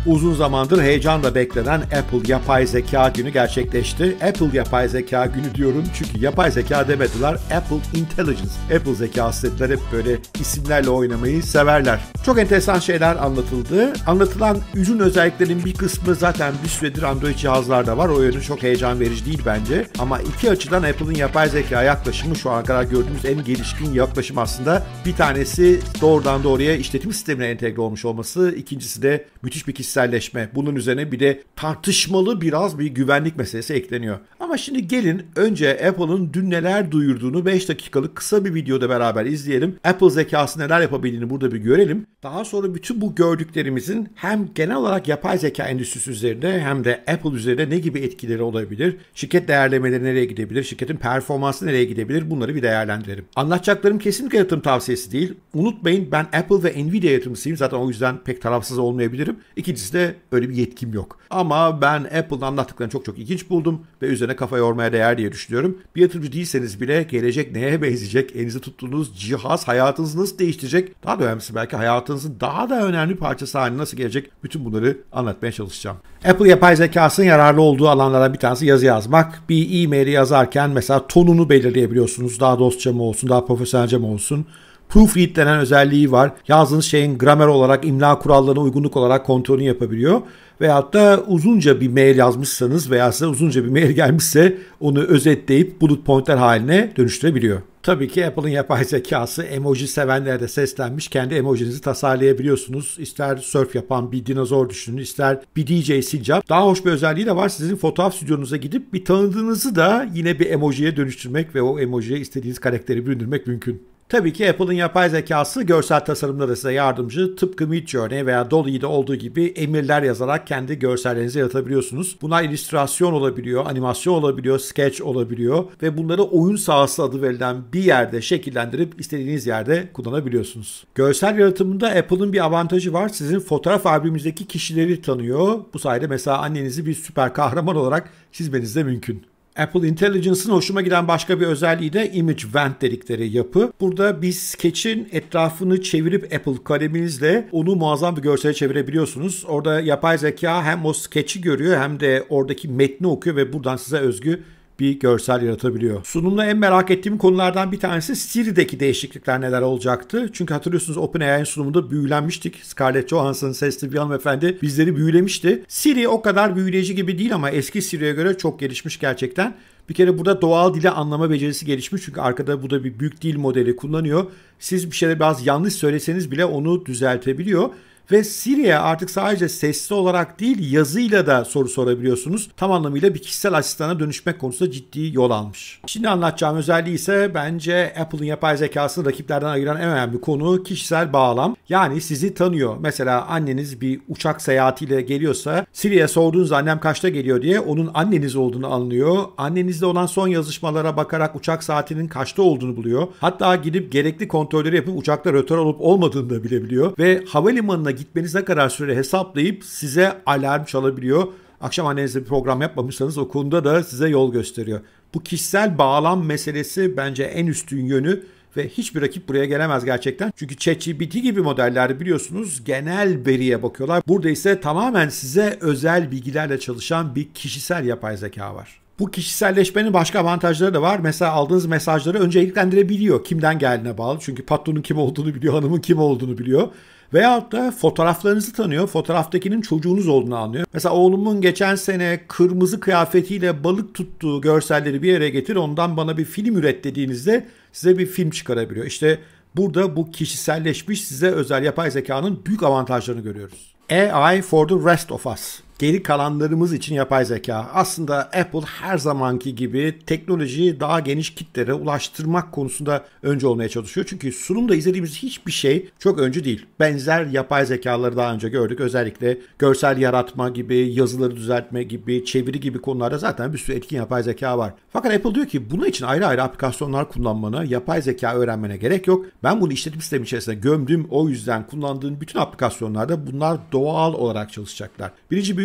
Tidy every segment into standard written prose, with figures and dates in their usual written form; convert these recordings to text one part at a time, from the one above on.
Uzun zamandır heyecanla beklenen Apple Yapay Zeka Günü gerçekleşti. Apple Yapay Zeka Günü diyorum çünkü yapay zeka demediler. Apple Intelligence, Apple zekası dediler. Hep böyle isimlerle oynamayı severler. Çok enteresan şeyler anlatıldı. Anlatılan ürün özelliklerinin bir kısmı zaten bir süredir Android cihazlarda var. O yönü çok heyecan verici değil bence. Ama iki açıdan Apple'ın yapay zeka yaklaşımı şu ana kadar gördüğümüz en gelişkin yaklaşım aslında. Bir tanesi doğrudan doğruya işletim sistemine entegre olmuş olması. İkincisi de müthiş bir kişiselleşme. Bunun üzerine bir de tartışmalı biraz bir güvenlik meselesi ekleniyor. Ama şimdi gelin önce Apple'ın dün neler duyurduğunu 5 dakikalık kısa bir videoda beraber izleyelim. Apple zekası neler yapabildiğini burada bir görelim. Daha sonra bütün bu gördüklerimizin hem genel olarak yapay zeka endüstrisi üzerinde hem de Apple üzerinde ne gibi etkileri olabilir? Şirket değerlemeleri nereye gidebilir? Şirketin performansı nereye gidebilir? Bunları bir değerlendirelim. Anlatacaklarım kesinlikle yatırım tavsiyesi değil. Unutmayın ben Apple ve Nvidia yatırımcısıyım. Zaten o yüzden pek tarafsız olmayabilirim. İkincisi de öyle bir yetkim yok. Ama ben Apple'ın anlattıklarını çok ilginç buldum ve üzerine kafa yormaya değer diye düşünüyorum. Bir yatırımcı değilseniz bile gelecek neye benzeyecek? Elinizde tuttuğunuz cihaz hayatınızı nasıl değiştirecek? Daha da önemlisi belki hayatınızın daha da önemli parçası haline nasıl gelecek? Bütün bunları anlatmaya çalışacağım. Apple yapay zekasının yararlı olduğu alanlardan bir tanesi yazı yazmak. Bir e-maili yazarken mesela tonunu belirleyebiliyorsunuz. Daha dostça mı olsun, daha profesyonelce mi olsun? Proofread denen özelliği var. Yazdığınız şeyin gramer olarak, imla kurallarına uygunluk olarak kontrolünü yapabiliyor. Veyahut da uzunca bir mail yazmışsanız veya size uzunca bir mail gelmişse onu özetleyip bullet pointler haline dönüştürebiliyor. Tabii ki Apple'ın yapay zekası emoji sevenlere de seslenmiş. Kendi emojinizi tasarlayabiliyorsunuz. İster surf yapan bir dinozor düşünün, ister bir DJ sincap. Daha hoş bir özelliği de var. Sizin fotoğraf stüdyonuza gidip bir tanıdığınızı da yine bir emojiye dönüştürmek ve o emojiye istediğiniz karakteri büründürmek mümkün. Tabii ki Apple'ın yapay zekası görsel tasarımda da size yardımcı. Tıpkı Midjourney veya Dolly'de olduğu gibi emirler yazarak kendi görsellerinizi yaratabiliyorsunuz. Bunlar illüstrasyon olabiliyor, animasyon olabiliyor, sketch olabiliyor ve bunları oyun sahası adı verilen bir yerde şekillendirip istediğiniz yerde kullanabiliyorsunuz. Görsel yaratımında Apple'ın bir avantajı var. Sizin fotoğraf albümünüzdeki kişileri tanıyor. Bu sayede mesela annenizi bir süper kahraman olarak çizmeniz de mümkün. Apple Intelligence'ın hoşuma giden başka bir özelliği de Image Vent dedikleri yapı. Burada bir sketch'in etrafını çevirip Apple kaleminizle onu muazzam bir görsele çevirebiliyorsunuz. Orada yapay zeka hem o sketch'i görüyor hem de oradaki metni okuyor ve buradan size özgü bir görsel yaratabiliyor. Sunumda en merak ettiğim konulardan bir tanesi Siri'deki değişiklikler neler olacaktı. Çünkü hatırlıyorsunuz OpenAI'nin sunumunda büyülenmiştik. Scarlett Johansson sesli bir hanımefendi bizleri büyülemişti. Siri o kadar büyüleyici gibi değil ama eski Siri'ye göre çok gelişmiş gerçekten. Bir kere burada doğal dili anlama becerisi gelişmiş çünkü arkada bu da bir büyük dil modeli kullanıyor. Siz bir şeyleri biraz yanlış söyleseniz bile onu düzeltebiliyor. Ve Siri'ye artık sadece sesli olarak değil yazıyla da soru sorabiliyorsunuz. Tam anlamıyla bir kişisel asistana dönüşmek konusunda ciddi yol almış. Şimdi anlatacağım özelliği ise bence Apple'ın yapay zekasını rakiplerden ayıran en önemli konu kişisel bağlam. Yani sizi tanıyor. Mesela anneniz bir uçak seyahatiyle geliyorsa Siri'ye sorduğunuz annem kaçta geliyor diye onun anneniz olduğunu anlıyor. Annenizle olan son yazışmalara bakarak uçak saatinin kaçta olduğunu buluyor. Hatta gidip gerekli kontrolleri yapıp uçakta rötar olup olmadığını da bilebiliyor. Ve havalimanına gitmeniz ne kadar süre hesaplayıp size alarm çalabiliyor. Akşam annenizle bir program yapmamışsanız o konuda da size yol gösteriyor. Bu kişisel bağlam meselesi bence en üstün yönü ve hiçbir rakip buraya gelemez gerçekten. Çünkü ChatGPT gibi modeller biliyorsunuz genel veriye bakıyorlar. Burada ise tamamen size özel bilgilerle çalışan bir kişisel yapay zeka var. Bu kişiselleşmenin başka avantajları da var. Mesela aldığınız mesajları önceliklendirebiliyor. Kimden geldiğine bağlı. Çünkü patronun kim olduğunu biliyor, hanımın kim olduğunu biliyor. Veyahut da fotoğraflarınızı tanıyor. Fotoğraftakinin çocuğunuz olduğunu anlıyor. Mesela oğlumun geçen sene kırmızı kıyafetiyle balık tuttuğu görselleri bir yere getir. Ondan bana bir film üret dediğinizde size bir film çıkarabiliyor. İşte burada bu kişiselleşmiş size özel yapay zekanın büyük avantajlarını görüyoruz. AI for the rest of us. Geri kalanlarımız için yapay zeka. Aslında Apple her zamanki gibi teknolojiyi daha geniş kitlere ulaştırmak konusunda önce olmaya çalışıyor. Çünkü sunumda izlediğimiz hiçbir şey çok öncü değil. Benzer yapay zekaları daha önce gördük. Özellikle görsel yaratma gibi, yazıları düzeltme gibi, çeviri gibi konularda zaten bir sürü etkin yapay zeka var. Fakat Apple diyor ki bunun için ayrı ayrı aplikasyonlar kullanmana, yapay zeka öğrenmene gerek yok. Ben bunu işletim sistemi içerisinde gömdüm. O yüzden kullandığın bütün aplikasyonlarda bunlar doğal olarak çalışacaklar. Birinci büyük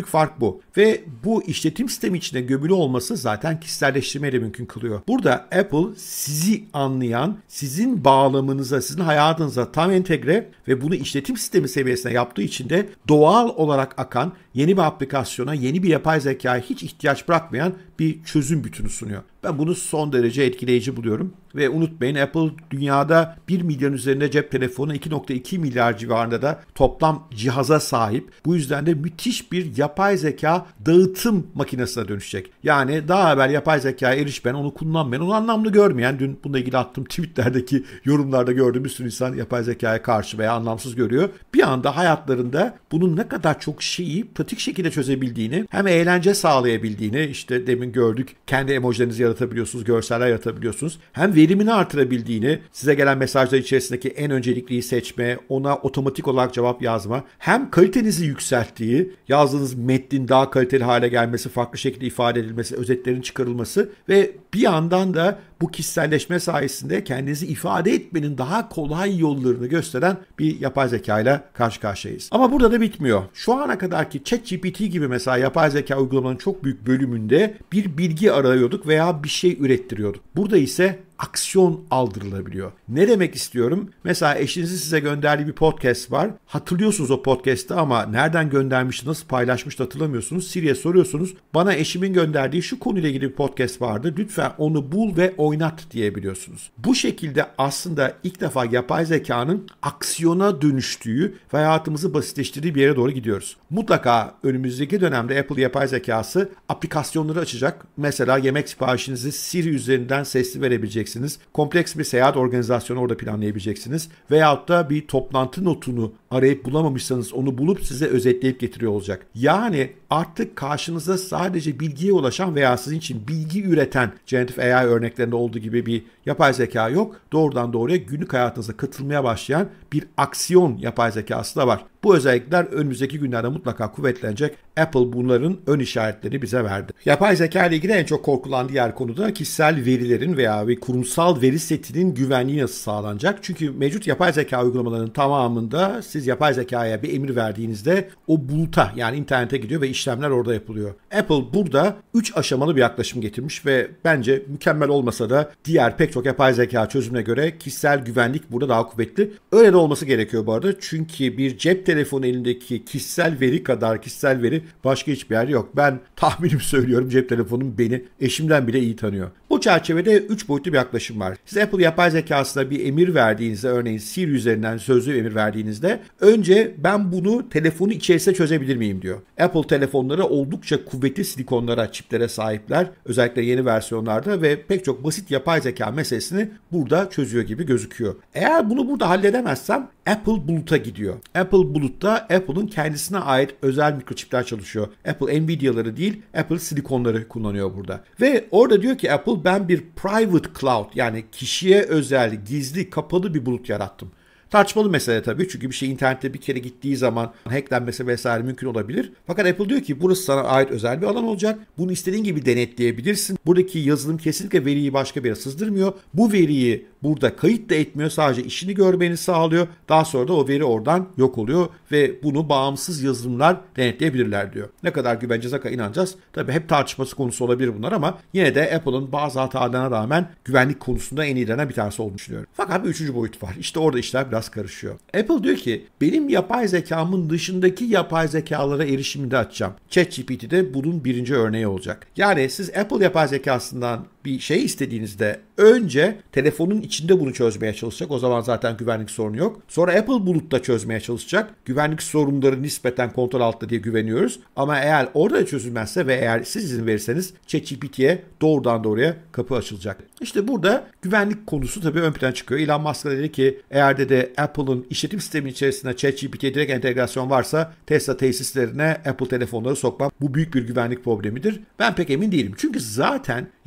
büyük fark bu. Ve bu işletim sistemi içinde gömülü olması zaten kişiselleştirmeyi de mümkün kılıyor. Burada Apple sizi anlayan, sizin bağlamınıza, sizin hayatınıza tam entegre ve bunu işletim sistemi seviyesine yaptığı için de doğal olarak akan yeni bir aplikasyona, yeni bir yapay zekaya hiç ihtiyaç bırakmayan bir çözüm bütünü sunuyor. Ben bunu son derece etkileyici buluyorum. Ve unutmayın, Apple dünyada 1 milyon üzerinde cep telefonu, 2.2 milyar civarında da toplam cihaza sahip. Bu yüzden de müthiş bir yapay zeka dağıtım makinesine dönüşecek. Yani daha evvel yapay zekaya erişmeyen, onu kullanmayan, onu anlamlı görmeyen, dün bununla ilgili attığım tweetlerdeki yorumlarda gördüğüm bir sürü insan yapay zekaya karşı veya anlamsız görüyor. Bir anda hayatlarında bunun ne kadar çok şeyi pratik şekilde çözebildiğini, hem eğlence sağlayabildiğini, işte demin gördük, kendi emojilerinizi yaratabiliyorsunuz, görseller yaratabiliyorsunuz. Hem verimini artırabildiğini, size gelen mesajlar içerisindeki en öncelikliyi seçme, ona otomatik olarak cevap yazma, hem kalitenizi yükselttiği, yazdığınız metnin daha kaliteli hale gelmesi, farklı şekilde ifade edilmesi, özetlerin çıkarılması ve bir yandan da bu kişiselleşme sayesinde kendinizi ifade etmenin daha kolay yollarını gösteren bir yapay zeka ile karşı karşıyayız. Ama burada da bitmiyor. Şu ana kadarki ChatGPT gibi mesela yapay zeka uygulamanın çok büyük bölümünde bir bilgi arıyorduk veya bir şey ürettiriyorduk. Burada ise aksiyon aldırılabiliyor. Ne demek istiyorum? Mesela eşinizin size gönderdiği bir podcast var. Hatırlıyorsunuz o podcast'ı ama nereden göndermiş, nasıl paylaşmış da hatırlamıyorsunuz. Siri'ye soruyorsunuz. Bana eşimin gönderdiği şu konuyla ilgili bir podcast vardı. Lütfen onu bul ve oynat diyebiliyorsunuz. Bu şekilde aslında ilk defa yapay zekanın aksiyona dönüştüğü ve hayatımızı basitleştirdiği bir yere doğru gidiyoruz. Mutlaka önümüzdeki dönemde Apple yapay zekası aplikasyonları açacak. Mesela yemek siparişinizi Siri üzerinden sesli verebileceksiniz. Kompleks bir seyahat organizasyonu orada planlayabileceksiniz. Veyahut da bir toplantı notunu arayıp bulamamışsanız onu bulup size özetleyip getiriyor olacak. Yani artık karşınıza sadece bilgiye ulaşan veya sizin için bilgi üreten Generative AI örneklerinde olduğu gibi bir yapay zeka yok. Doğrudan doğruya günlük hayatınıza katılmaya başlayan bir aksiyon yapay zekası da var. Bu özellikler önümüzdeki günlerde mutlaka kuvvetlenecek. Apple bunların ön işaretlerini bize verdi. Yapay zeka ile ilgili en çok korkulan diğer konu da kişisel verilerin veya bir kurumsal veri setinin güvenliği nasıl sağlanacak? Çünkü mevcut yapay zeka uygulamalarının tamamında siz yapay zekaya bir emir verdiğinizde o buluta, yani internete gidiyor ve işlemler orada yapılıyor. Apple burada 3 aşamalı bir yaklaşım getirmiş ve bence mükemmel olmasa da diğer pek çok yapay zeka çözümüne göre kişisel güvenlik burada daha kuvvetli. Öyle de olması gerekiyor bu arada. Çünkü bir cep telefonu elindeki kişisel veri kadar kişisel veri başka hiçbir yer yok. Ben tahminim söylüyorum, cep telefonum beni eşimden bile iyi tanıyor. Bu çerçevede 3 boyutlu bir yaklaşım var. Siz Apple yapay zekasına bir emir verdiğinizde, örneğin Siri üzerinden sözlü emir verdiğinizde önce ben bunu telefonu içerisinde çözebilir miyim diyor. Apple telefonları oldukça kuvvetli silikonlara, çiplere sahipler. Özellikle yeni versiyonlarda ve pek çok basit yapay zeka meselesini burada çözüyor gibi gözüküyor. Eğer bunu burada halledemezsem Apple Bulut'a gidiyor. Apple Bulut'ta Apple'ın kendisine ait özel mikroçipler çalışıyor. Apple Nvidia'ları değil, Apple silikonları kullanıyor burada. Ve orada diyor ki Apple, ben bir private cloud, yani kişiye özel, gizli, kapalı bir bulut yarattım. Tartışmalı mesele tabii, çünkü bir şey internette bir kere gittiği zaman hacklenmesi vesaire mümkün olabilir. Fakat Apple diyor ki burası sana ait özel bir alan olacak. Bunu istediğin gibi denetleyebilirsin. Buradaki yazılım kesinlikle veriyi başka bir yere sızdırmıyor. Bu veriyi burada kayıt da etmiyor. Sadece işini görmeni sağlıyor. Daha sonra da o veri oradan yok oluyor ve bunu bağımsız yazılımlar denetleyebilirler diyor. Ne kadar güveneceğiz, ne kadar inanacağız? Tabii hep tartışması konusu olabilir bunlar ama yine de Apple'ın bazı hatalarına rağmen güvenlik konusunda en iyilerinden bir tanesi olduğunu düşünüyorum. Fakat bir üçüncü boyut var. İşte orada işler biraz karışıyor. Apple diyor ki benim yapay zekamın dışındaki yapay zekalara erişimini de açacağım. ChatGPT de bunun birinci örneği olacak. Yani siz Apple yapay zekasından bir şey istediğinizde önce telefonun içinde bunu çözmeye çalışacak. O zaman zaten güvenlik sorunu yok. Sonra Apple Bulut'ta çözmeye çalışacak. Güvenlik sorunları nispeten kontrol altında diye güveniyoruz. Ama eğer orada da çözülmezse ve eğer siz izin verirseniz ChatGPT'ye doğrudan doğruya kapı açılacak. İşte burada güvenlik konusu tabii ön plana çıkıyor. Elon Musk dedi ki eğer de Apple'ın işletim sistemi içerisinde ChatGPT'ye direkt entegrasyon varsa Tesla tesislerine Apple telefonları sokmam. Bu büyük bir güvenlik problemidir. Ben pek emin değilim. Çünkü zaten yapay zeka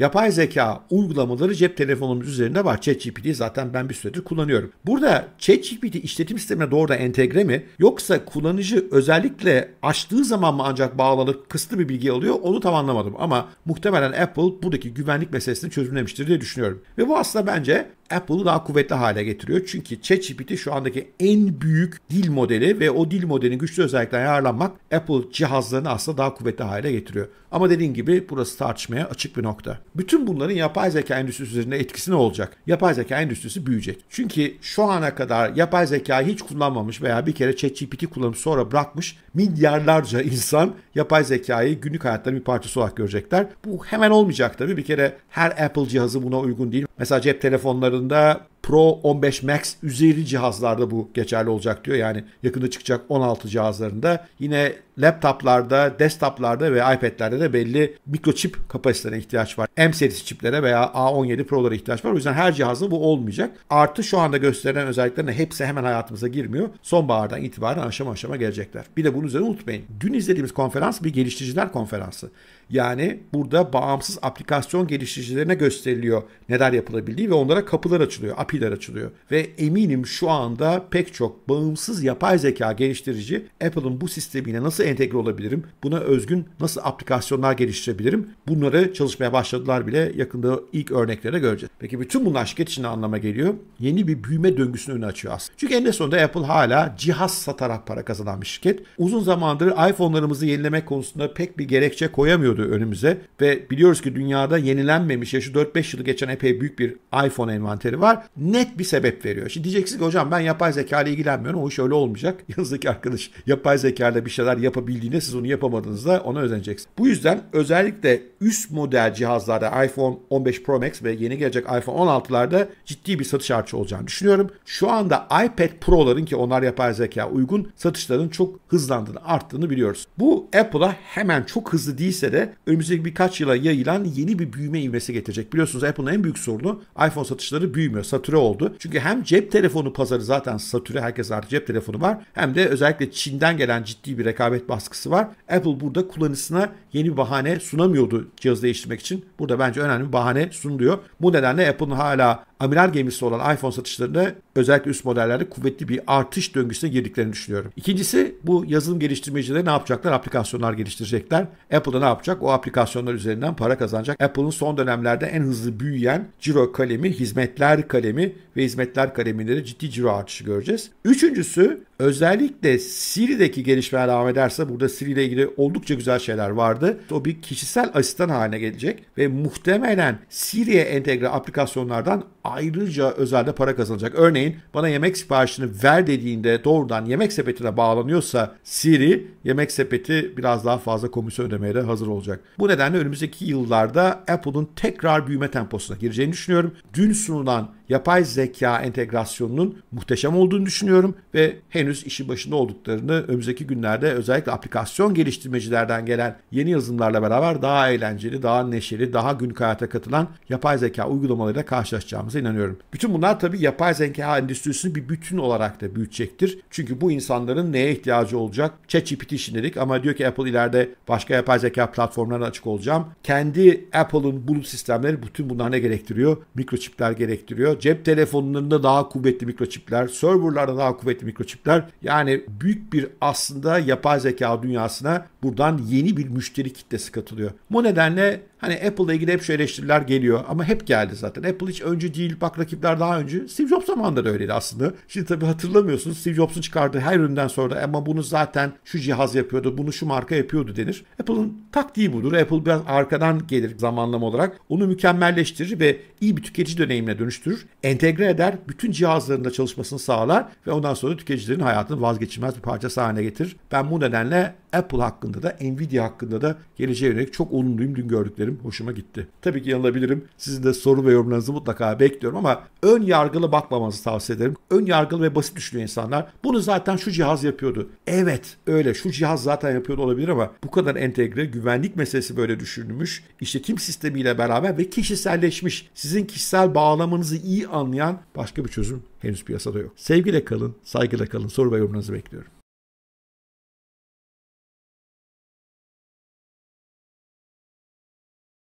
zeka uygulamaları cep telefonumuz üzerinde var. ChatGPT'yi zaten ben bir süredir kullanıyorum. Burada ChatGPT işletim sistemine doğrudan entegre mi, yoksa kullanıcı özellikle açtığı zaman mı ancak bağlanıp kısıtlı bir bilgi alıyor, onu tam anlamadım. Ama muhtemelen Apple buradaki güvenlik meselesini çözümlemiştir diye düşünüyorum. Ve bu aslında bence Apple'ı daha kuvvetli hale getiriyor. Çünkü ChatGPT şu andaki en büyük dil modeli ve o dil modelinin güçlü özelliklerine yararlanmak Apple cihazlarını aslında daha kuvvetli hale getiriyor. Ama dediğim gibi burası tartışmaya açık bir nokta. Bütün bunların yapay zeka endüstrisi üzerinde etkisi ne olacak? Yapay zeka endüstrisi büyüyecek. Çünkü şu ana kadar yapay zekayı hiç kullanmamış veya bir kere ChatGPT kullanıp sonra bırakmış milyarlarca insan yapay zekayı günlük hayatlarının bir parçası olarak görecekler. Bu hemen olmayacak tabii. Bir kere her Apple cihazı buna uygun değil. Mesela cep telefonlarında Pro 15 Max üzeri cihazlarda bu geçerli olacak diyor. Yani yakında çıkacak 16 cihazlarında. Yine laptoplarda, desktoplarda ve iPad'lerde de belli mikroçip kapasitelerine ihtiyaç var. M serisi çiplere veya A17 Pro'lara ihtiyaç var. O yüzden her cihazda bu olmayacak. Artı şu anda gösterilen özelliklerin hepsi hemen hayatımıza girmiyor. Sonbahardan itibaren aşama aşama gelecekler. Bir de bunun üzerine unutmayın. Dün izlediğimiz konferans bir geliştiriciler konferansı. Yani burada bağımsız aplikasyon geliştiricilerine gösteriliyor neler yapılabildiği ve onlara kapılar açılıyor, API'ler açılıyor. Ve eminim şu anda pek çok bağımsız yapay zeka geliştirici Apple'ın bu sistemiyle nasıl entegre olabilirim, buna özgün nasıl aplikasyonlar geliştirebilirim, bunları çalışmaya başladılar bile, yakında ilk örnekleri göreceğiz. Peki bütün bunlar şirket için ne anlama geliyor? Yeni bir büyüme döngüsünün önünü açıyor aslında. Çünkü eninde sonunda Apple hala cihaz satarak para kazanan bir şirket. Uzun zamandır iPhone'larımızı yenilemek konusunda pek bir gerekçe koyamıyordu önümüze ve biliyoruz ki dünyada yenilenmemiş yaşı 4-5 yılı geçen epey büyük bir iPhone envanteri var. Net bir sebep veriyor. Şimdi diyeceksiniz ki hocam ben yapay zeka ile ilgilenmiyorum. O iş öyle olmayacak. Yanınızdaki arkadaş yapay zeka ile bir şeyler yapabildiğine siz onu yapamadığınızda ona özeneceksiniz. Bu yüzden özellikle üst model cihazlarda iPhone 15 Pro Max ve yeni gelecek iPhone 16'larda ciddi bir satış artışı olacağını düşünüyorum. Şu anda iPad Pro'ların, ki onlar yapay zeka uygun, satışların çok hızlandığını, arttığını biliyoruz. Bu Apple'a hemen çok hızlı değilse de önümüzdeki birkaç yıla yayılan yeni bir büyüme ivmesi getirecek. Biliyorsunuz Apple'ın en büyük sorunu iPhone satışları büyümüyor, satüre oldu. Çünkü hem cep telefonu pazarı zaten satüre, herkes artık cep telefonu var. Hem de özellikle Çin'den gelen ciddi bir rekabet baskısı var. Apple burada kullanıcısına yeni bir bahane sunamıyordu cihazı değiştirmek için. Burada bence önemli bir bahane sunuluyor. Bu nedenle Apple'ın hala amiral gemisi olan iPhone satışlarında özellikle üst modellerde kuvvetli bir artış döngüsüne girdiklerini düşünüyorum. İkincisi, bu yazılım geliştirmecileri ne yapacaklar? Aplikasyonlar geliştirecekler. Apple'da ne yapacak? O aplikasyonlar üzerinden para kazanacak. Apple'ın son dönemlerde en hızlı büyüyen ciro kalemi, hizmetler kalemi ve hizmetler kaleminde de ciddi ciro artışı göreceğiz. Üçüncüsü, özellikle Siri'deki gelişmeler devam ederse, burada Siri ile ilgili oldukça güzel şeyler vardı. O bir kişisel asistan haline gelecek ve muhtemelen Siri'ye entegre aplikasyonlardan ayrıca özelde para kazanacak. Örneğin bana yemek siparişini ver dediğinde doğrudan Yemek Sepeti'ne bağlanıyorsa Siri, Yemek Sepeti biraz daha fazla komisyon ödemeye de hazır olacak. Bu nedenle önümüzdeki yıllarda Apple'ın tekrar büyüme temposuna gireceğini düşünüyorum. Dün sunulan yapay zeka entegrasyonunun muhteşem olduğunu düşünüyorum ve henüz işin başında olduklarını, önümüzdeki günlerde özellikle aplikasyon geliştirmecilerden gelen yeni yazılımlarla beraber daha eğlenceli, daha neşeli, daha günlük hayata katılan yapay zeka uygulamalarıyla karşılaşacağımıza inanıyorum. Bütün bunlar tabii yapay zeka endüstrisini bir bütün olarak da büyütecektir. Çünkü bu insanların neye ihtiyacı olacak? ChatGPT için dedik ama diyor ki Apple ileride başka yapay zeka platformlarına açık olacağım. Kendi Apple'ın bulut sistemleri bütün bunlar ne gerektiriyor? Mikroçipler gerektiriyor. Cep telefonlarında daha kuvvetli mikroçipler, serverlarda daha kuvvetli mikroçipler. Yani büyük bir aslında yapay zeka dünyasına buradan yeni bir müşteri kitlesi katılıyor. Bu nedenle hani Apple'la ilgili hep şu eleştiriler geliyor ama hep geldi zaten. Apple hiç öncü değil, bak rakipler daha öncü. Steve Jobs zamanında da öyleydi aslında. Şimdi tabii hatırlamıyorsunuz, Steve Jobs'un çıkardığı her üründen sonra da ama bunu zaten şu cihaz yapıyordu, bunu şu marka yapıyordu denir. Apple'ın taktiği budur. Apple biraz arkadan gelir zamanlama olarak. Onu mükemmelleştirir ve iyi bir tüketici deneyimine dönüştürür. Entegre eder, bütün cihazlarında çalışmasını sağlar ve ondan sonra tüketicilerin hayatını vazgeçilmez bir parçası haline getirir. Ben bu nedenle Apple hakkında da, Nvidia hakkında da geleceğe yönelik çok olumluyum. Dün gördüklerim hoşuma gitti. Tabii ki yanılabilirim. Sizin de soru ve yorumlarınızı mutlaka bekliyorum ama ön yargılı bakmamanızı tavsiye ederim. Ön yargılı ve basit düşünüyor insanlar. Bunu zaten şu cihaz yapıyordu. Evet, öyle. Şu cihaz zaten yapıyordu olabilir ama bu kadar entegre, güvenlik meselesi böyle düşünülmüş, işletim sistemiyle beraber ve kişiselleşmiş, sizin kişisel bağlamanızı iyi anlayan başka bir çözüm henüz piyasada yok. Sevgiyle kalın, saygıyla kalın. Soru ve yorumlarınızı bekliyorum.